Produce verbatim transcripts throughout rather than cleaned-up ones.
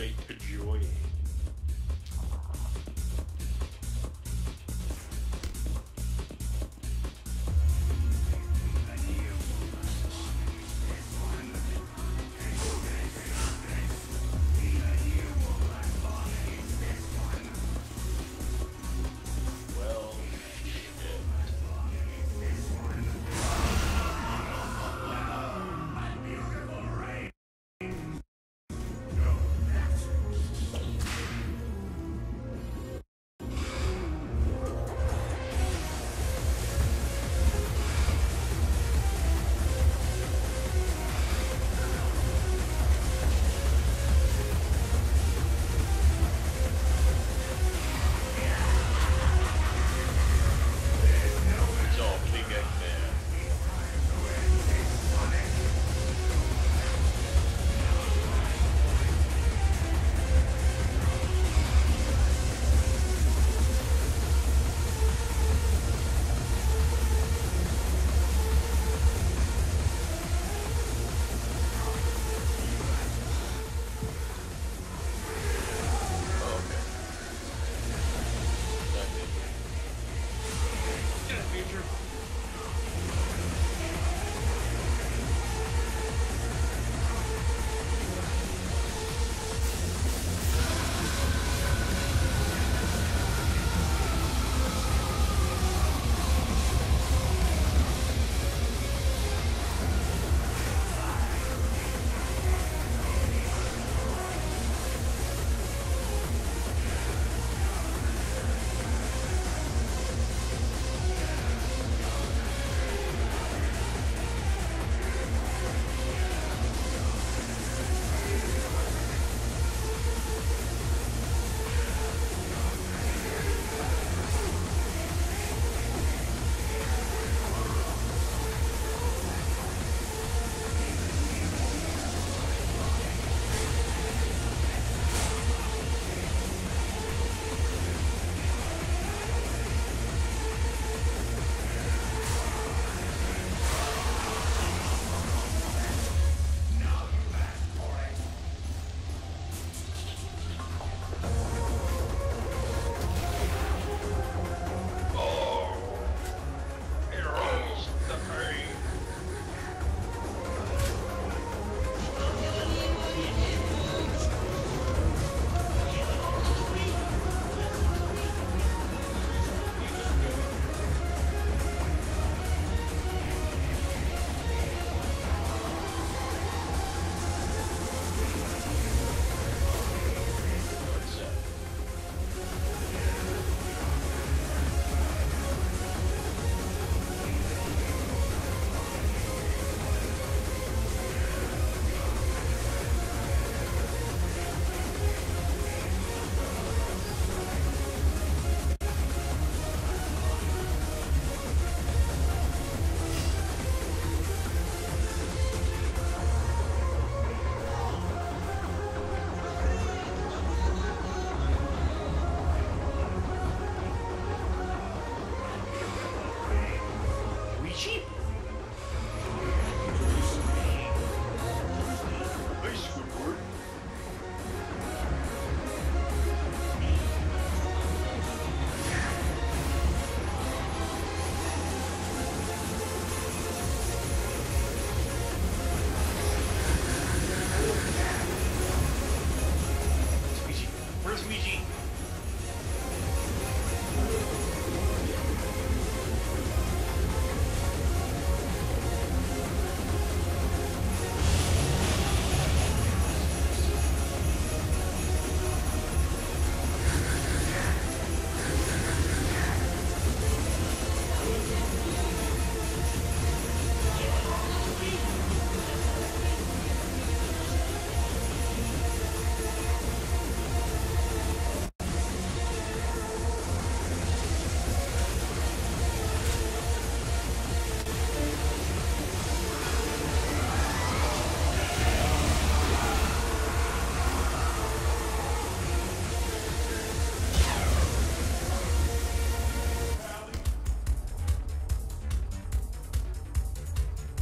Terminate the joy.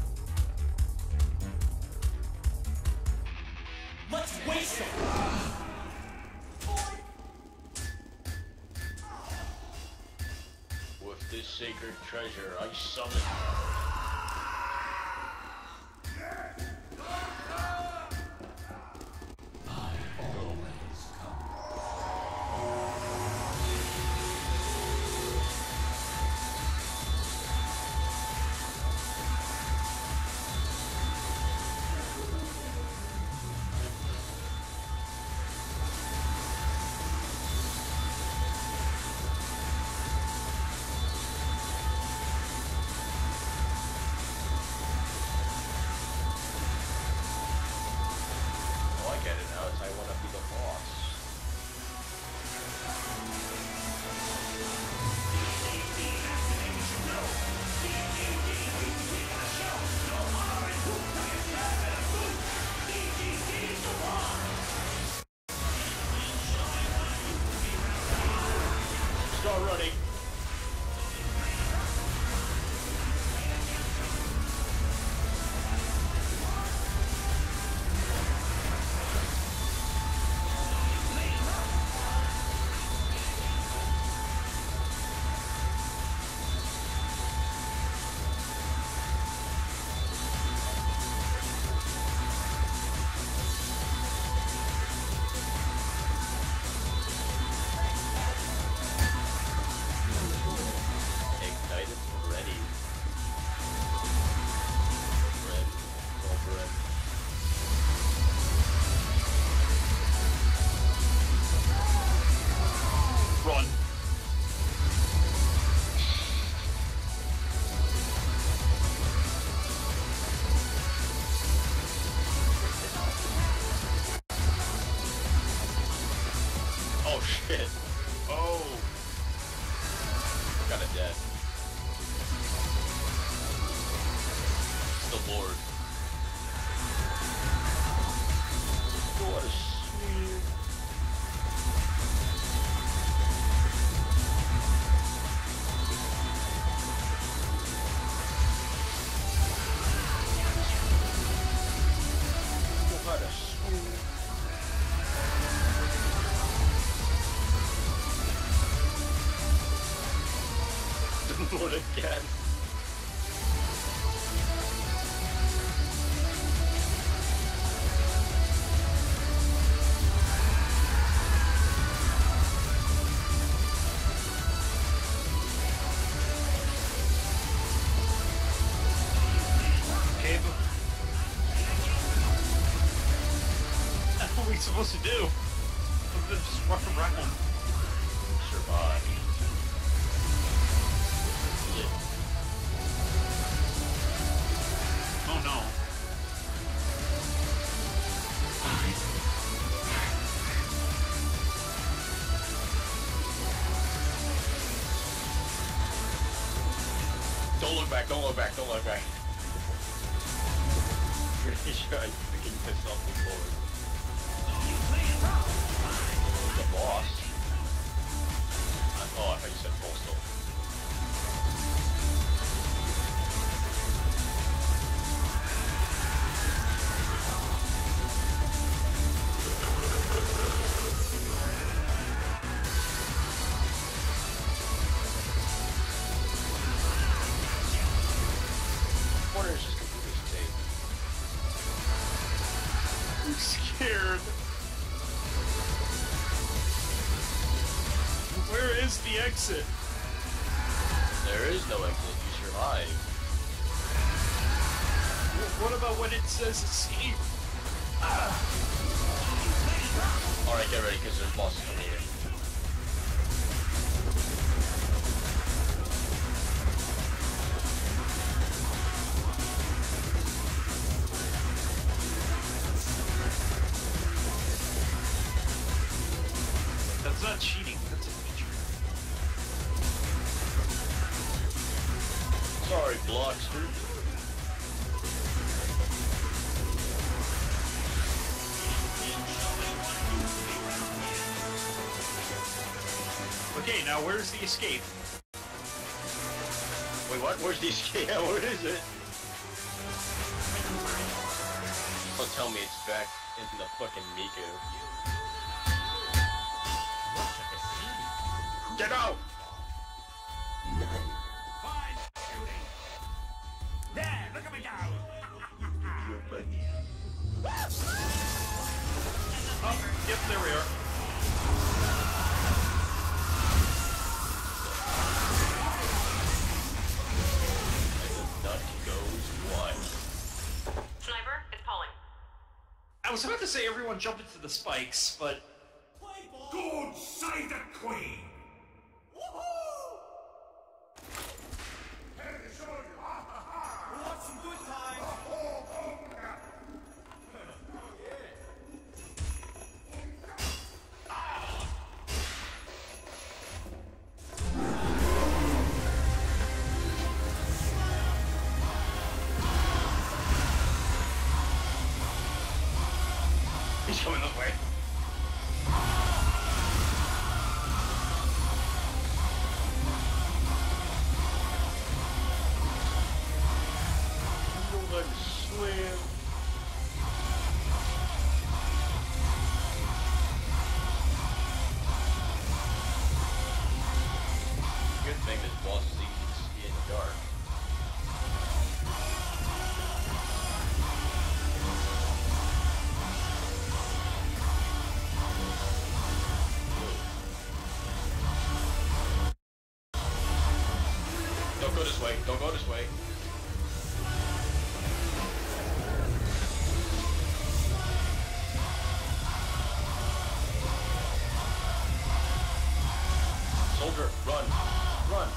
Let's waste them! sacred treasure. I summon. Again. Okay, but what are we supposed to do? Other than just run around. Survive. Oh no. Don't look back, don't look back, don't look back. Pretty sure I freaking pissed off before. The boss? I, oh, I thought you said postal. Scared. Where is the exit? There is no exit. You survive. What about when it says escape? Ah. Alright, get ready, because there's bosses coming here. That's not cheating, that's a feature. Sorry, Blockster. Okay, now where's the escape? Wait, what? Where's the escape? Where is it? Don't tell me it's back into the fucking Miku. Get out! Oh, yep, there we are. Nut goes wild. Sniper, it's Pauling. I was about to say everyone jump into the spikes, but... God save the Queen! Woohoo! What's some good times? He's coming this way. Roll and slam. Good thing this boss is easy to see in the dark. Don't go this way. Don't go this way. Soldier, run. Run.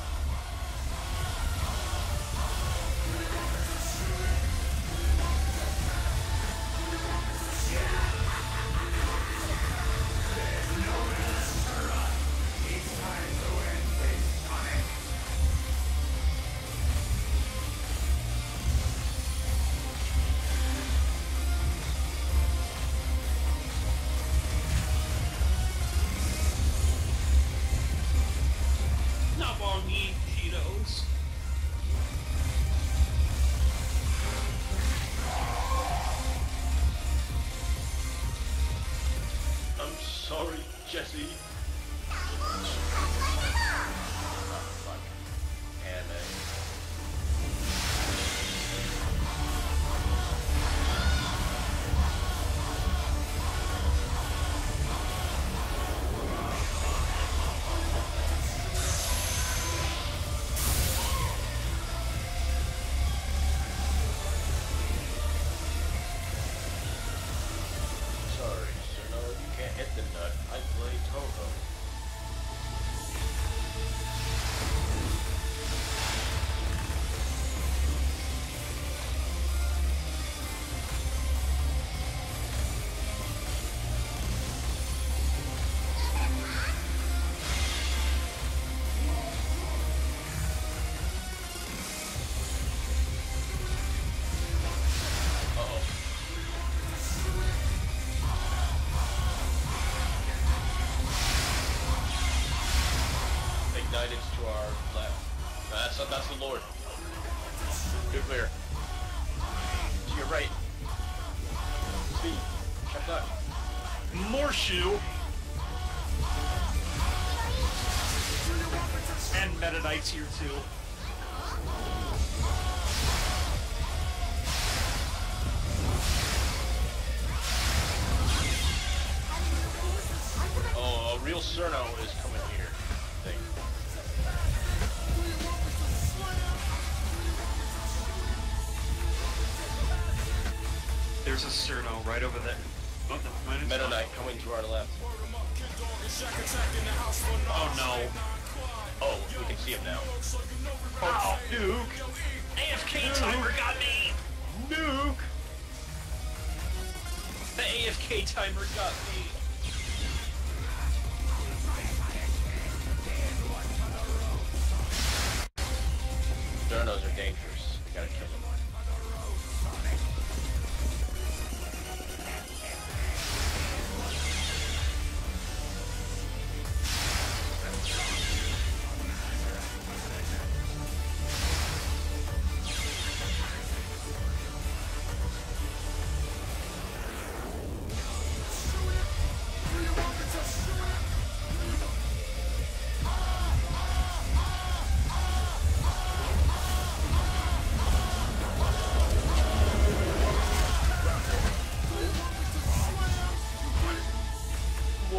Not long eat Cheetos. I'm sorry, Jesse. Oh, fuck. And uh, sorry, sir. No, you can't hit the nut. I play Toho. Uh-oh. Ignited to our left. No, that's not, that's the Lord. Nuclear. To your right. Speed. Check that. More shoe. And Meta Knight's here too. Oh, a real Cerno is coming here. I think. There's a Cerno right over there. Oh, no, mine is Meta not. Knight coming to our left. Oh no. Oh, we can see him now. Oh, Duke! A F K timer got me! Nuke! The A F K timer got me. Cernos are dangerous. We gotta kill them.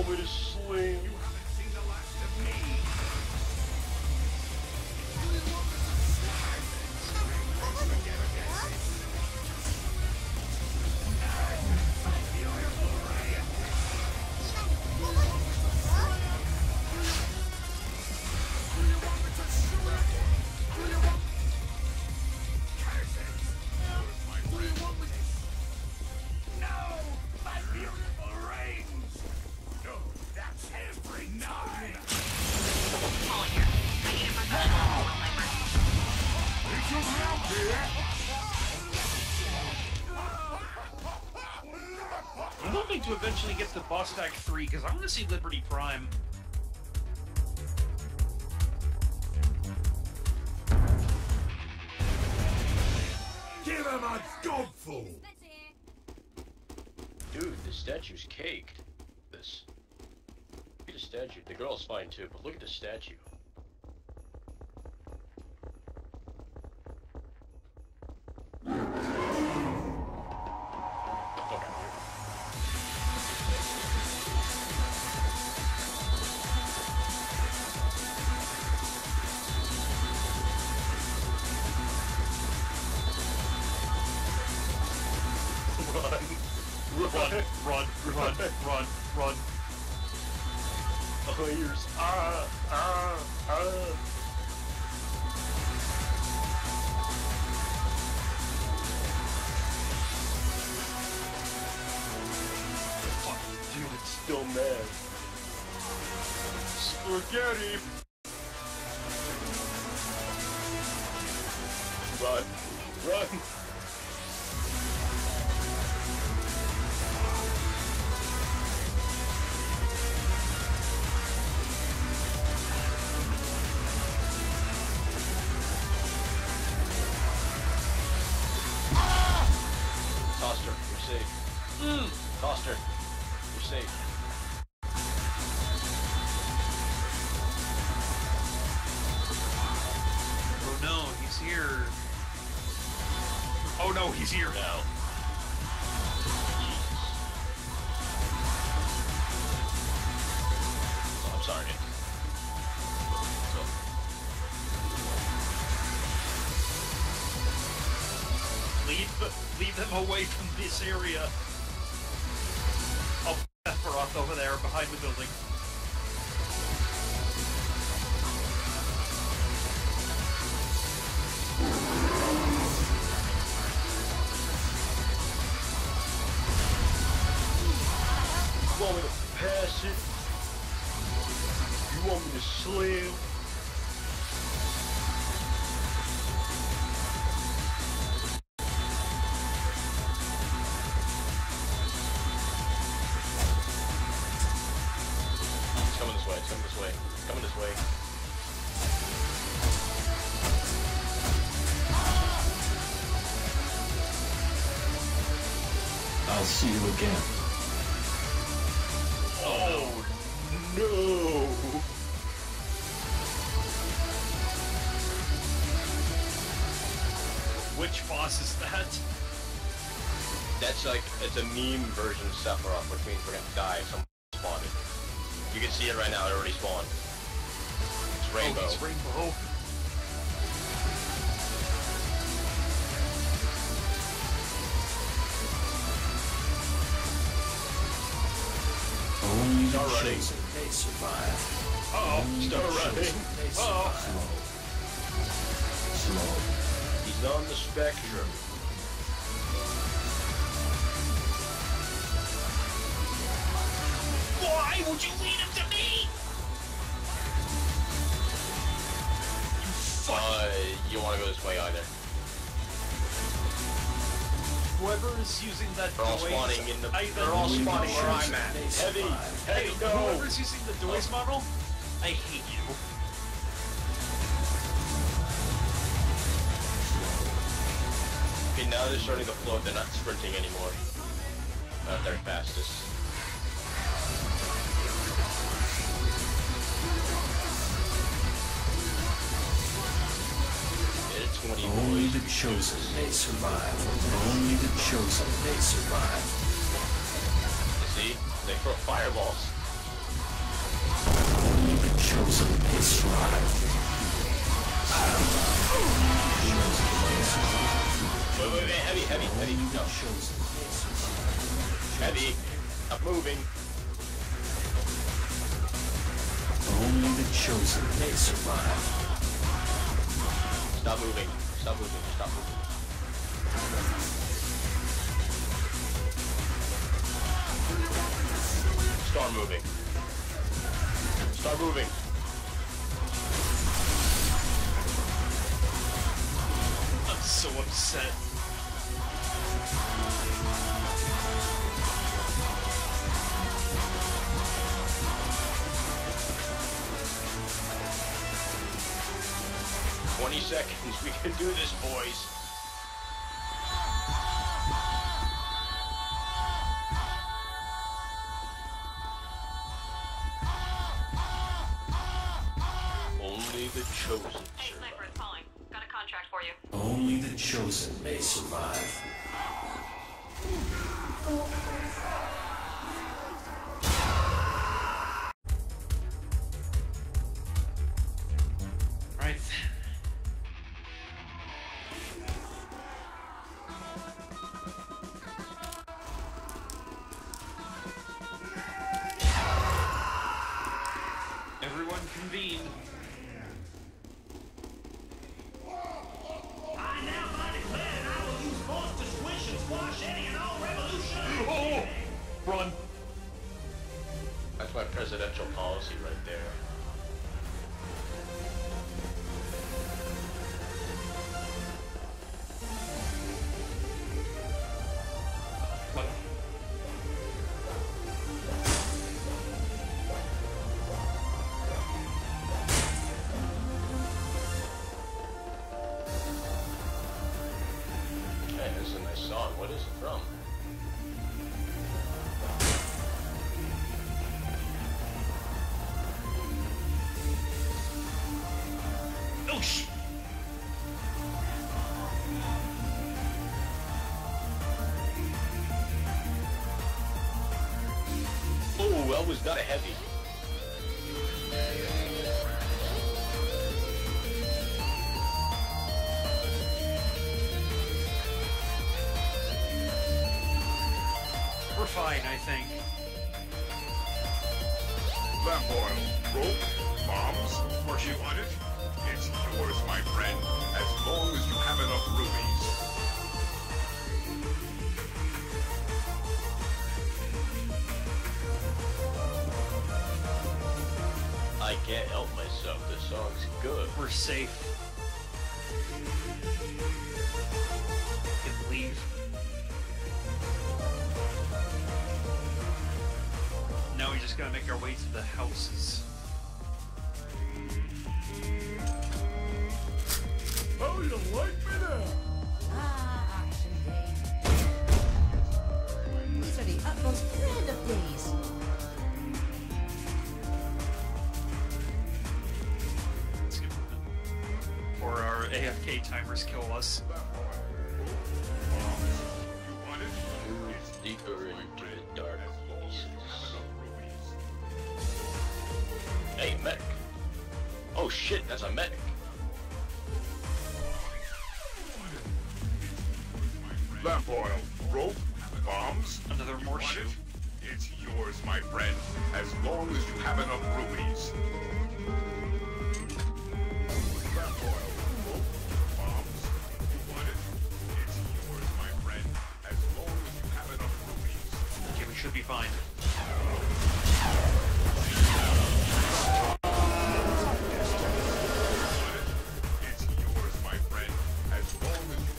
want me to sling? You haven't seen the last of me. I'm hoping to eventually get to BAAACK three, because I want to see Liberty Prime. Give him a gobful! Dude, the statue's caked. This. Look at the statue. The girl's fine too, but look at the statue. Run, run, run, run, run. Oh, ears. Ah, ah, ah. Fuck, dude, it's still mad. Spaghetti. Run, run. Toster, you're safe. Mm. Toster, you're safe. Oh no, he's here. Oh no, he's here now. Oh, I'm sorry, Nick. Leave, leave them away from this area. Oh, Sephiroth over there behind the building. You want me to pass it? You want me to slam? It's coming this way, it's coming this way, it's coming this way. I'll see you again. Oh no! Which boss is that? That's like, it's a meme version of Sephiroth, which means we're gonna die if someone spawned it. You can see it right now, it already spawned. It's Rainbow. Oh, it's Rainbow. Only the Start running. chosen may survive. Uh-oh. Only Start the running. chosen may Uh-oh. survive. Slow. He's on the spectrum. Why would you lead him to me? You fuck. Uh, you don't want to go this way either. Whoever is using that They're all Dwayne's- spawning in the. I- They're all Only the spawning where I'm chosen at. may Heavy, survive. heavy, Hey, no. whoever's using the Dwayne's model, I hate you. Okay, now they're starting to float. They're not sprinting anymore. Not at their fastest. Hit it twenty Only boys. the chosen may survive. Only the chosen may survive. You see? They throw fireballs. chosen may survive. Wait, wait, wait, heavy, heavy, heavy, no. Heavy, I'm moving. Only the chosen may survive. Stop moving, stop moving, stop moving. Start moving. Start moving. I'm so upset. Twenty seconds, we can do this, boys. Only the chosen. Hey, Sniper, it's calling. Got a contract for you. Only the chosen may survive. Right. Everyone convene. I now declare that I will use force to squish and squash any and all revolutionary. Oh! Run. That's my presidential policy right there. What? Hey, this is a nice song. What is it from? Oh, sh! Oh, that was not a heavy. We're fine, I think. Lamp oil, rope, bombs, or you want it? It's yours, my friend, as long as you have enough rubies. I can't help myself. This song's good. We're safe. We can leave. Now we just gotta make our way to the houses. Oh, you like me now? Ah, action game. These are the utmost dread of days. Let's get moving. Or our A F K timers kill us. You want it? It's Deeper into the dark places. Hey, medic. Oh shit, that's a medic. lamp oil, rope, bombs. Another more Want shoe. it? It's yours, my friend, as long as you have enough rubies. Lamp oil, rope, bombs. You want it? It's yours, my friend, as long as you have enough rubies. Okay, we should be fine. It's yours, my friend, as long as you...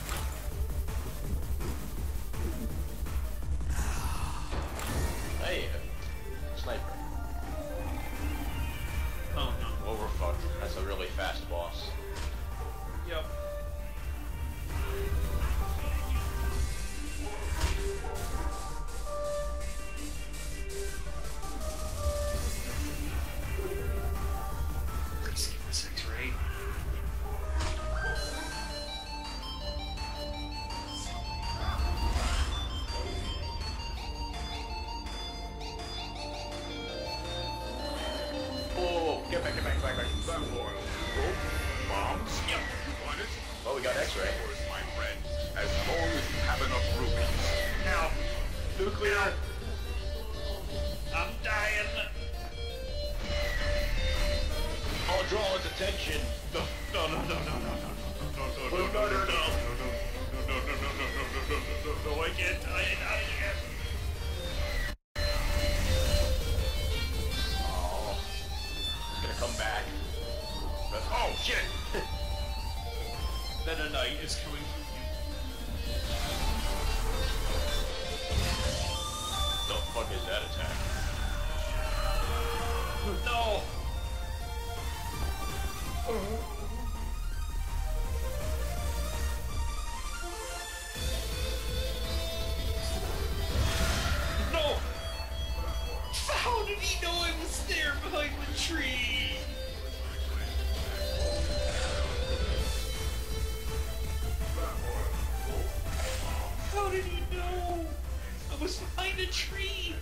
Hey, uh, sniper. Oh no. Well, we're fucked. That's a really fast boss. Yep. clear. I'm dying. I'll draw his attention. No, no, no, no, no, no, no, no, no, Put no, him no, no, under no, the- no, no, no, no, no, no, no, no, no, no, I can't die it out again. Oh, he's gonna come back. But, oh shit! Then a knight is coming for The fuck is that attack? you. No! No! How did he know I was there behind the tree? How did he know? I was behind a tree!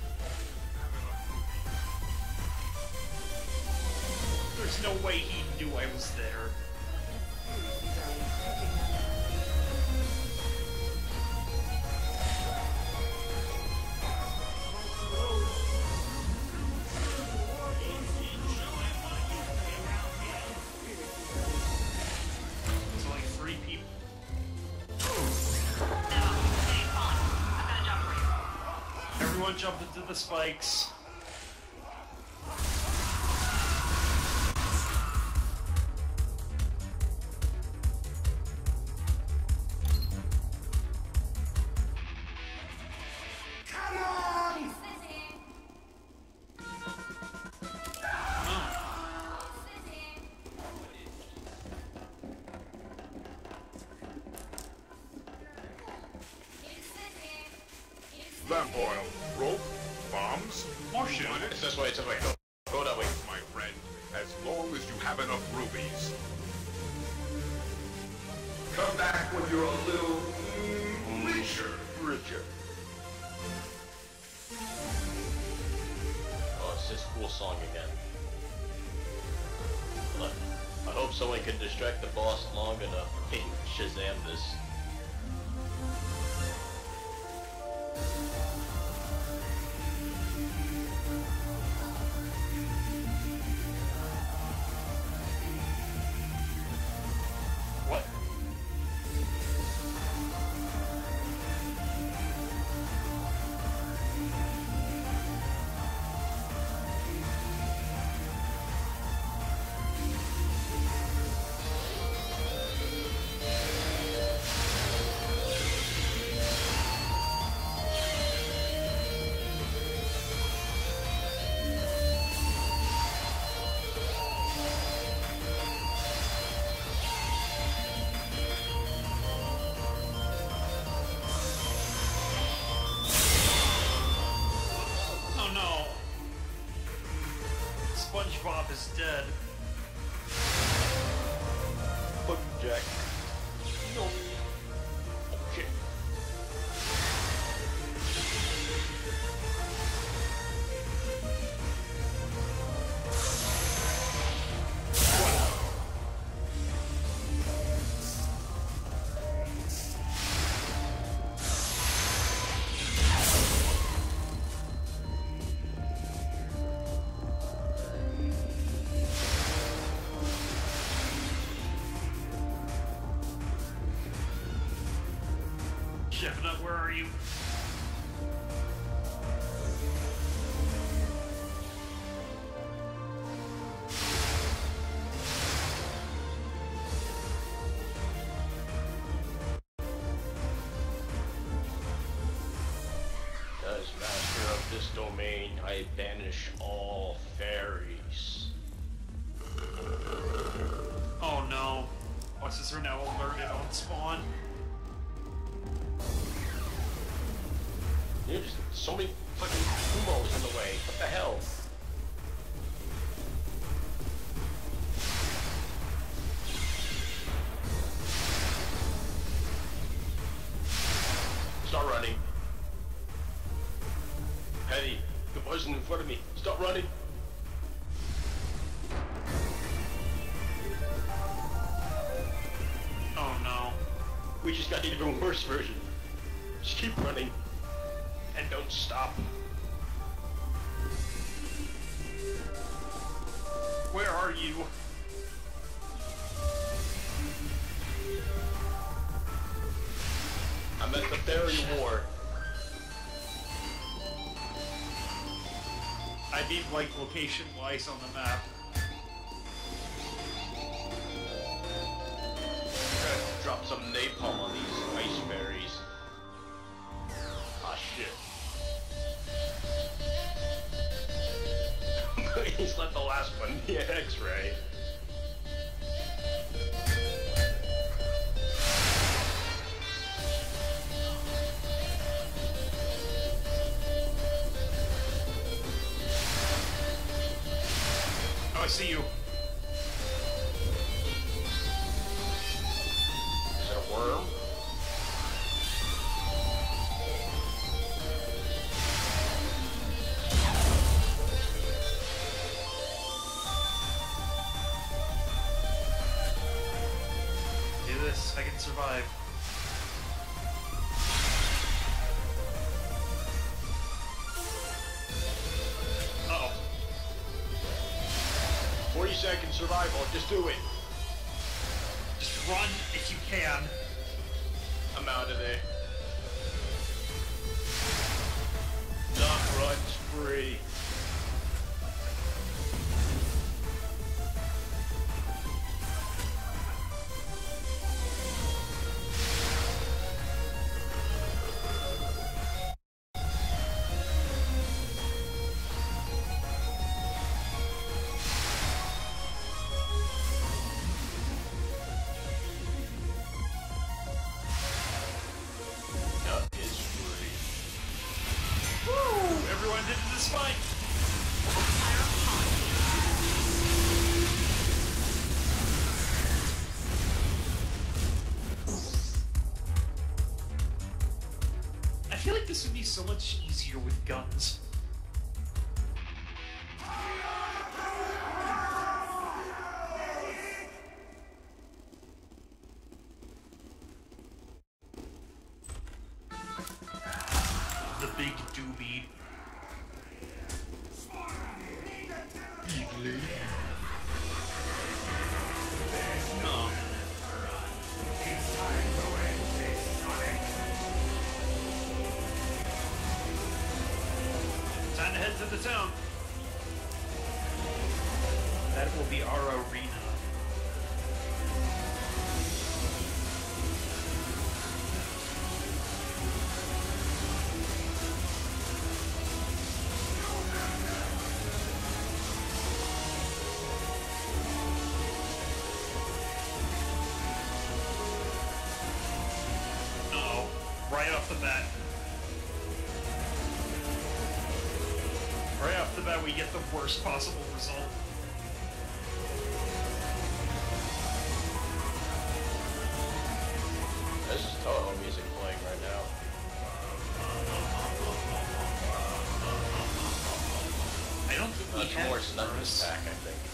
There's no way he knew I was there. It's only three people. Hey, Colin. I've got a job for you. Everyone jump into the spikes. Lamp oil, rope, bombs. More shit. It's this way, it's this way. Go, go that way. My friend, as long as you have enough rubies. Come back when you're a little mm, richer. Richer. Oh, it's this cool song again. Look, I hope someone can distract the boss long enough to Shazam this. What? Oh no! SpongeBob is dead. Fuck you, Jack. No. Oh shit. Chefnut, where are you? As master of this domain, I banish all fairies. Oh no. Bosses are now alerted on spawn. There's just so many fucking Kumos in the way. What the hell? Start running. Petty, the person in front of me. Stop running. Oh no. We just got an even worse version. Just keep running. And don't stop. Where are you? I'm at the Fairy Ward. I mean, like, location-wise on the map. Drop some napalm on these ice fairies. Ah, shit. He's let the last one be an X-ray. Oh, I see you. Is it a worm? Do this. I can survive. Uh-oh. forty second survival, just do it. Just run if you can. I'm out of there. Not run spree. Everyone did this fight. I feel like this would be so much easier with guns. The big doobie. No. Time to head to the town. That will be our arena. Uh-oh. Right off the bat. Right off the bat, we get the worst possible result. This is Toho music playing right now. I don't think we Much have more Slender furnace. attack, I think.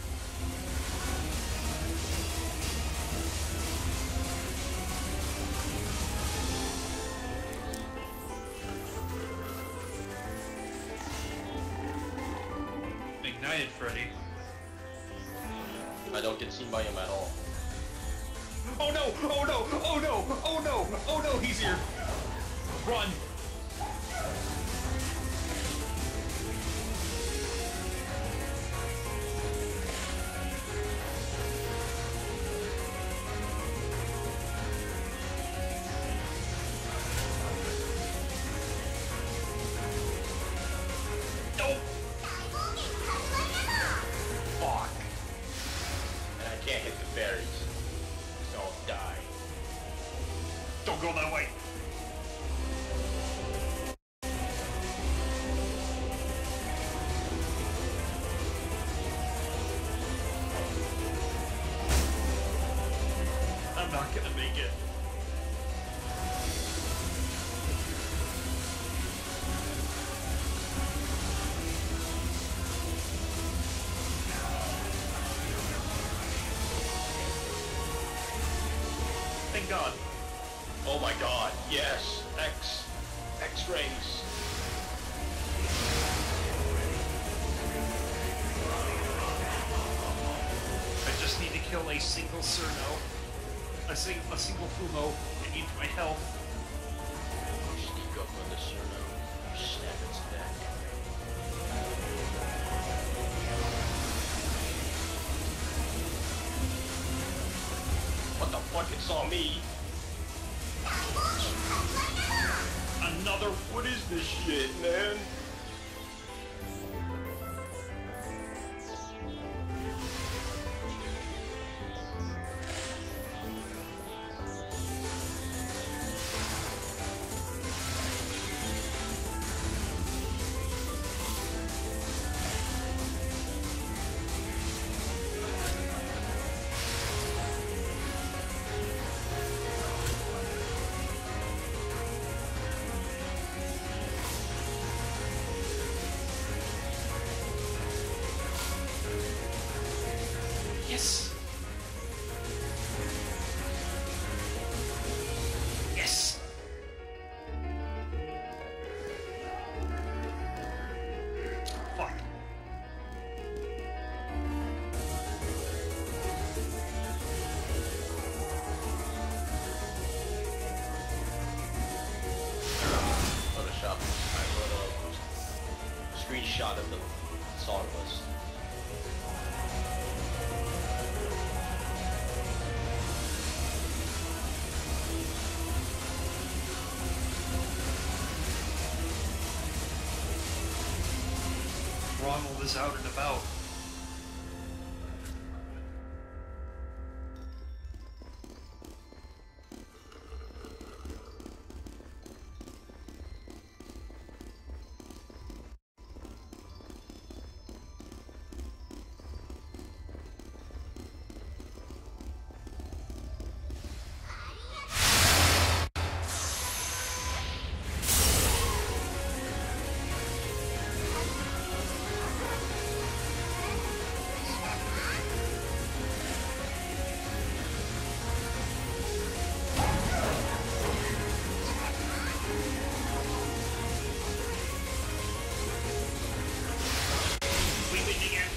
Ignited Freddy. I don't get seen by him at all. Oh no! Oh no! Oh no! Oh no! Oh no! He's here! Run! No! Fuck! And I can't hit the fairies. Don't die. Don't go that way! I'm not gonna make it. Thank God. Oh my god, yes! X... X-rays! kill a single Cerno, a, sing a single Fumo, and eat my health. Sneak up on the Cerno, snap its neck. What the fuck? It saw me! Another. What is this shit, man? Yes. Yes. Fuck. Photoshop. I wrote a screenshot of the song list. Ronald is out and about. We win again.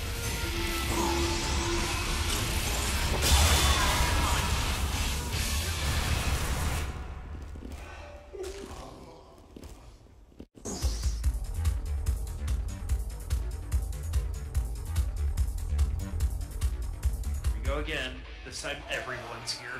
Here we go again. This time everyone's here.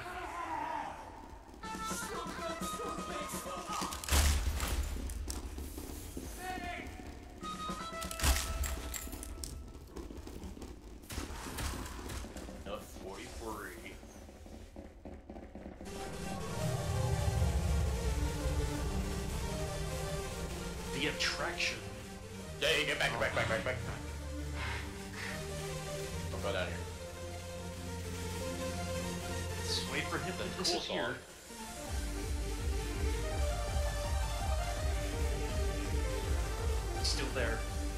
Note forty-three. The attraction. Hey, get back, back, back, back, back. Don't go down here. Let's wait for him That's to a cool disappear. song. He's still there.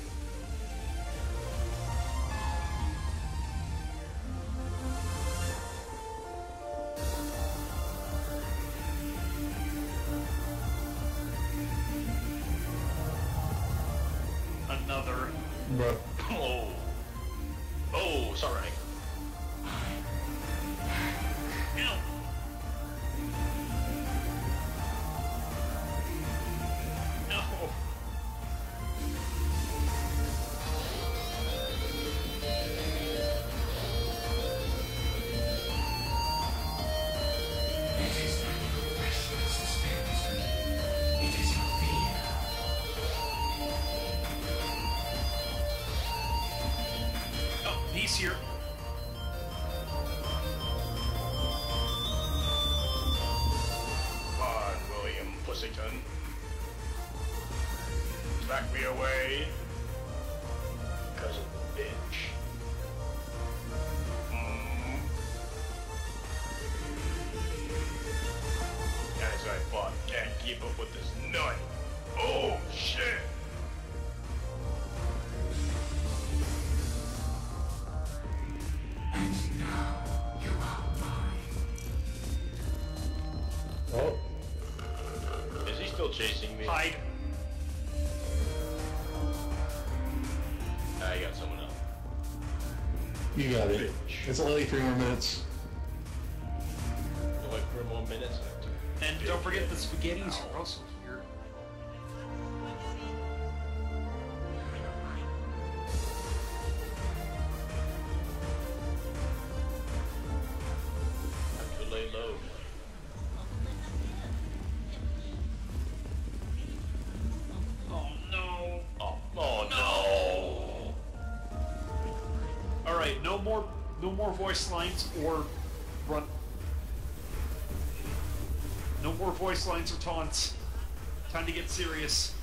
Another. Oh. Oh, sorry. Ow. No. Oh, he's here. Come on, William Pussyton. Back me away. Because of the bitch. Mm. As I thought, can't keep up with this nut. Oh, shit! Oh. Is he still chasing me? Hide. I got someone else. You got it. It's only three more minutes. Only three more minutes. And don't forget the spaghettis are also here. Have to lay low. Oh no! Oh, oh no! All right, no more, no more voice lines or run. No more voice lines or taunts. Time to get serious.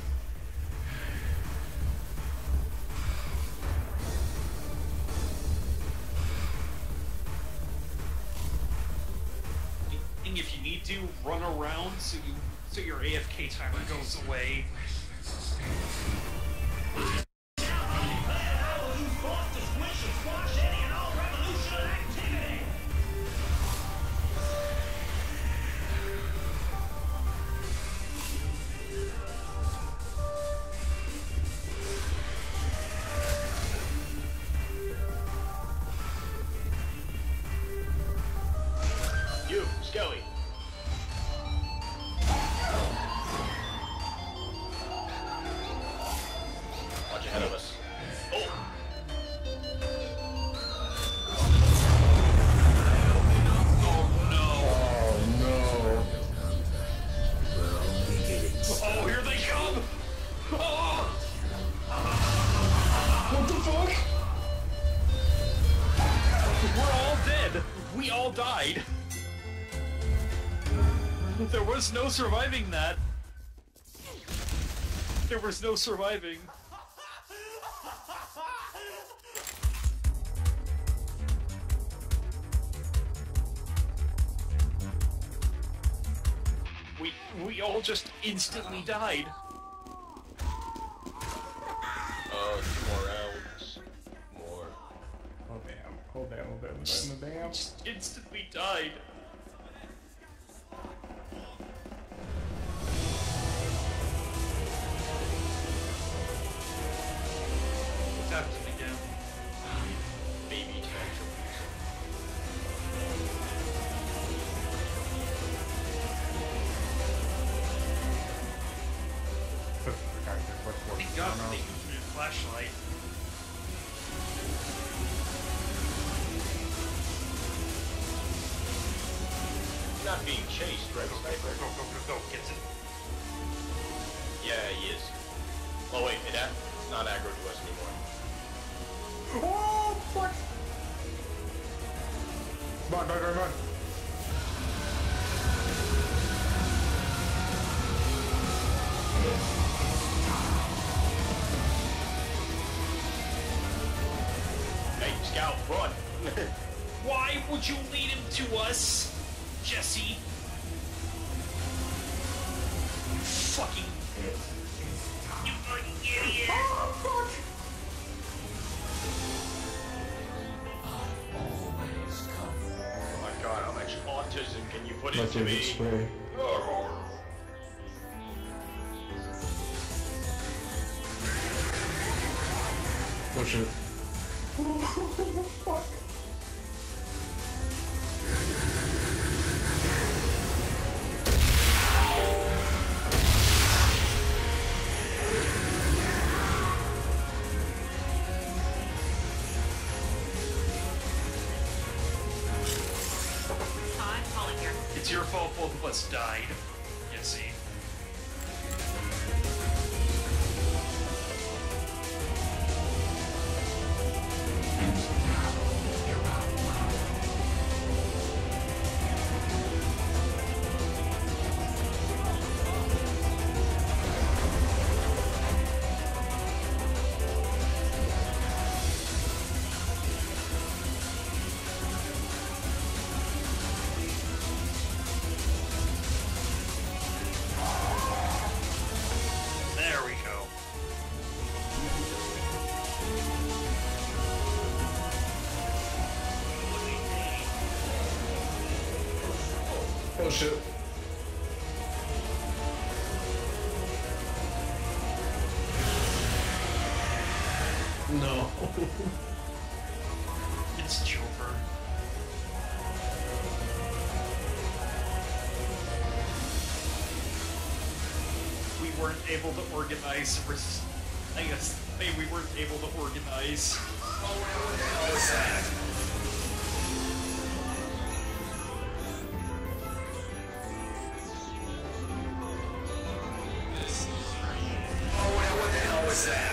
And if you need to, run around so you so your A F K timer goes away. I will use force to squish and squash any and all revolutionary activity. You, Skelly. Watch ahead of us. Oh! Oh no. Oh, here they come! Oh! What the fuck? We're all dead. We all died. There was no surviving that. There was no surviving. We we all just instantly died. Oh, two more rounds. More. Oh damn. Hold down, hold down, hold down, damn. Just instantly died. What's happening again? Baby tantrums. Thank God for the infinite flashlight. He's not being chased, right, Sniper? Go, go, go, go, gets it. Yeah, he is. Oh wait, it a- it's not aggro to us anymore. Oh fuck! Run, run, run, run. Hey, Scout, run! Why would you lead him to us, Jesse? You fucking... You fucking idiot! Oh my god, how much autism can you put My into favorite me? spray. Oh shit. Fuck. Hi, calling here. It's your fault both of us died, Jesse. There we go. Oh shit. No. message over. We weren't able to organize. Res I guess hey, we weren't able to organize. Oh, what the hell was that? Oh, what the hell was that?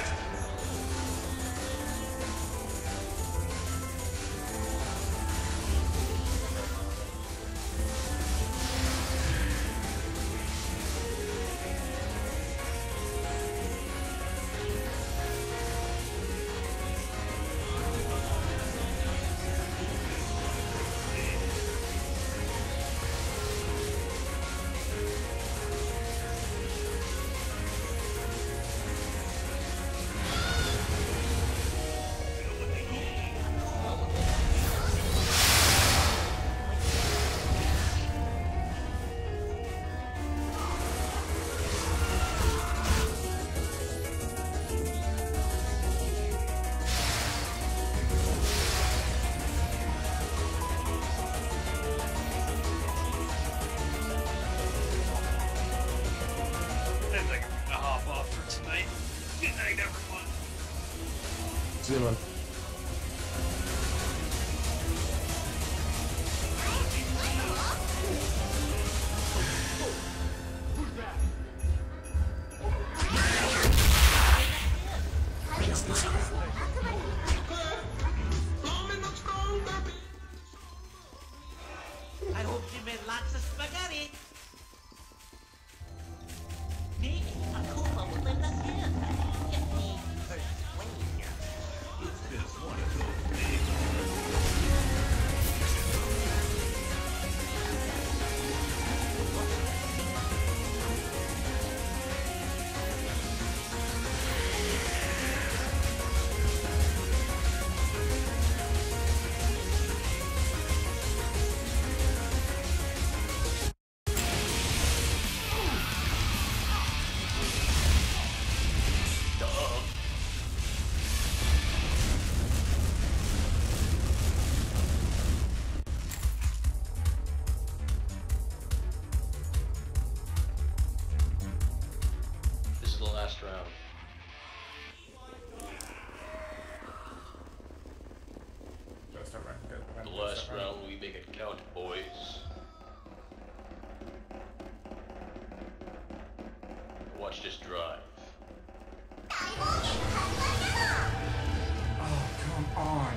See you, man. I hope you made lots of spaghetti. Me, Akuma will lend us in. Get me persuade. It's just one of those days. This is the last round. Just a run, good run, The just a last run. round, we make it count, boys. Watch this drive. Oh, come on.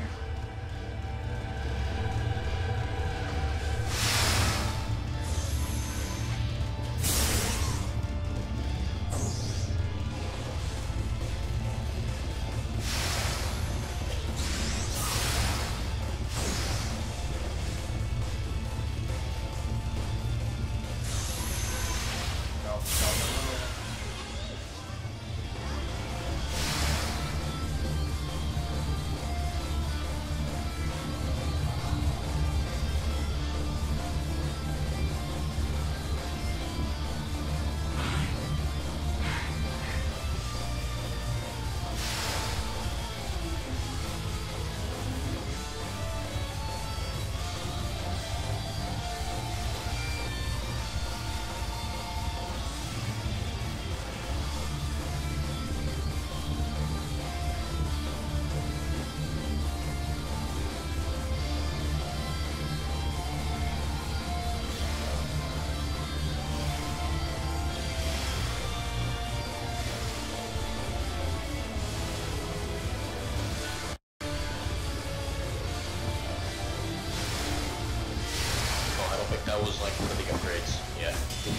No, no, no, no, no. Oh, I don't think that was like one of the upgrades. Yeah.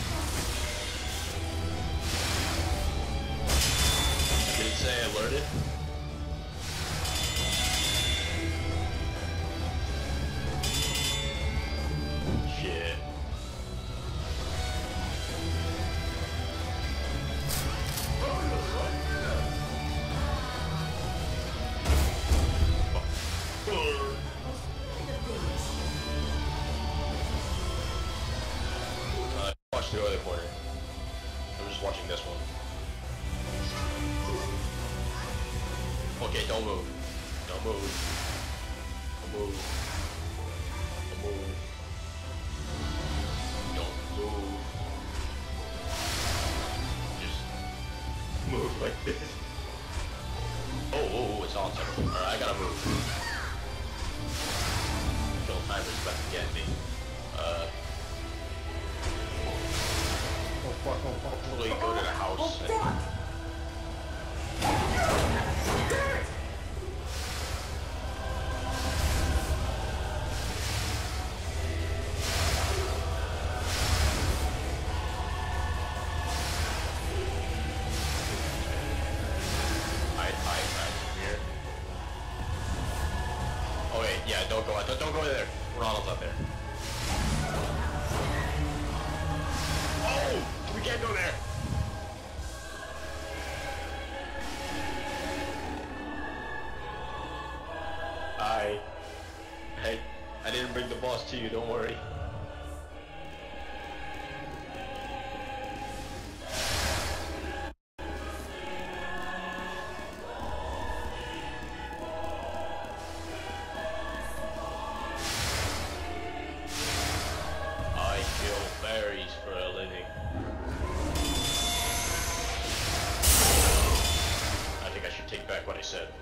Did it say alerted? Shit. Uh, watch the other corner. I'm just watching this one. Okay, don't move. Don't move. move. Don't move. Don't move. Just move like this. Oh, oh, oh, it's on center. Alright, I gotta move. Kill timer's about to get me. Uh. Oh fuck, oh fuck. Hopefully go to the house. Oh, And... Oh wait, yeah, don't go out. Don't, don't go there. Ronald's up there. Oh! We can't go there! I... Hey, I didn't bring the boss to you, don't worry. For a living. I think I should take back what I said.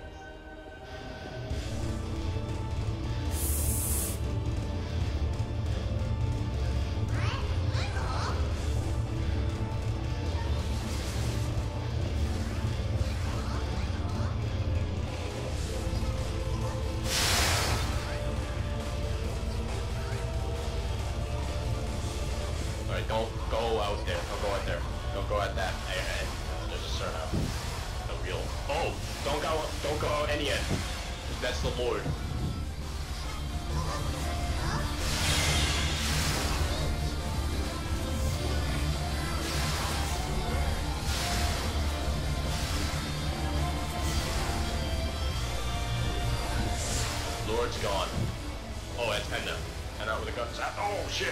Don't go out there. Don't go out there. Don't go at that. Hey, hey. There's a certain out. The real. Oh! Don't go. Don't go any end. That's the Lord. Lord's gone. Oh, it's Penda. Penda with a gun. Oh shit.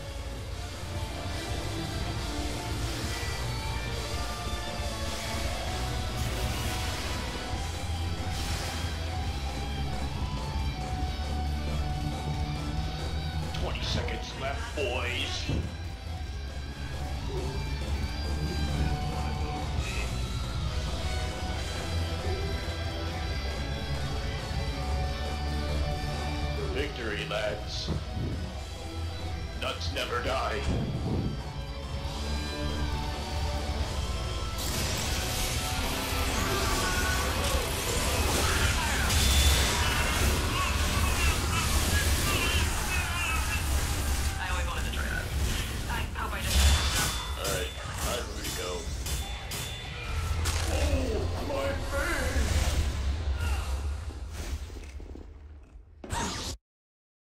twenty seconds left, boys. Victory, lads. Nuts never die.